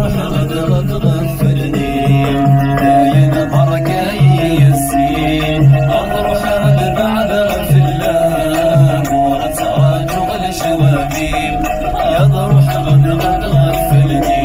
اضرح غدغة تغفلني داين بركة يسين اضرح غد بعد غفلان ورتراج الشوابيب يضرح غدغة تغفلني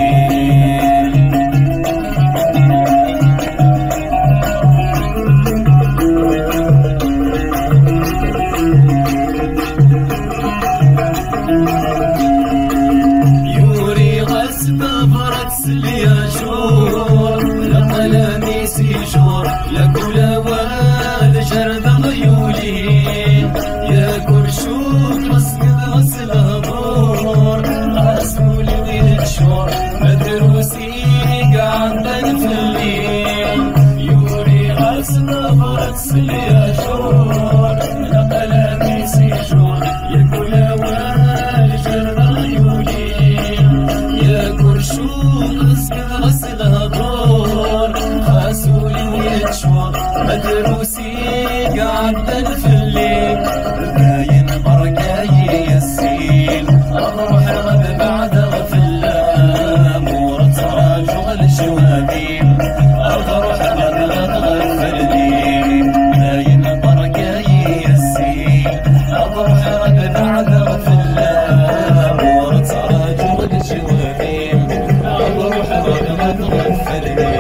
ليشور لقلمي سيشور لكل واد جرد غيولين يا كل شوك مسجد غسل هبور رسولي ويتشور مدروسي قاعد في الليل يوري غسل برقص ليشور لقلمي سيشور يا كل واد جرد غيولين يا كل شوك غسل هبور خاسولي ويتشور مدروسي قاعد في الليل داين بركة يسين اضرح غد بعد غفلان ورتراج الشوابيب اضرح غد غفلني داين بركة يسين اضرح غد بعد غفلان ورتراج الشوابيب اضرح غد غفلني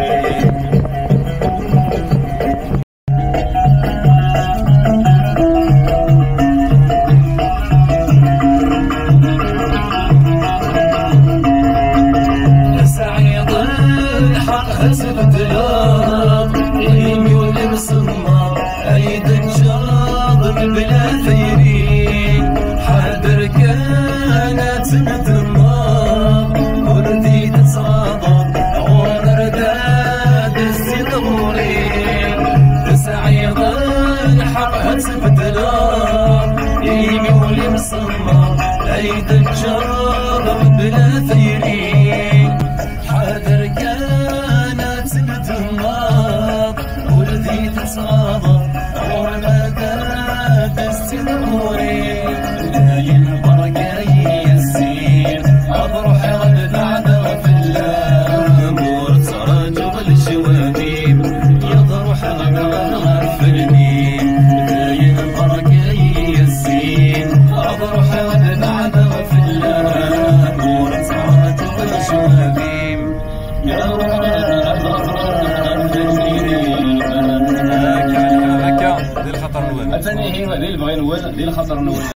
حسبت الارض يميل مسمار عيد الجاضب بلا ثيرين حاضر كانت تدمر وردي تتصادم ورداد الزغورين تسعيد الحق حسبت الارض يميل مسمار عيد الجاضب بلا ثيرين حاضر ولدي تصادم ورمادات السنورين داين بركة يسير اضرح غد بعد غفلان ورتراج الشوابيب يضرح غد غفلني داين بركة يسير اضرح غد بعد غفلان ورتراج الشوابيب يضرح الثاني هي اللي بغي نول ديال الخطر نول